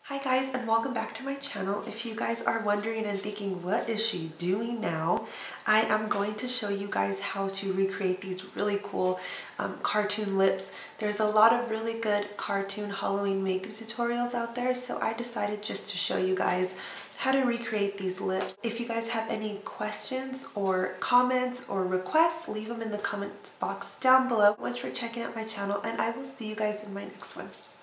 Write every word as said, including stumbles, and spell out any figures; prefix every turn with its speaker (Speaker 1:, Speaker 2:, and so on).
Speaker 1: Hi guys, and welcome back to my channel. If you guys are wondering and thinking, what is she doing now? I am going to show you guys how to recreate these really cool um, cartoon lips. There's a lot of really good cartoon Halloween makeup tutorials out there, so I decided just to show you guys how to recreate these lips. If you guys have any questions or comments or requests, leave them in the comments box down below. Thanks for checking out my channel, and I will see you guys in my next one.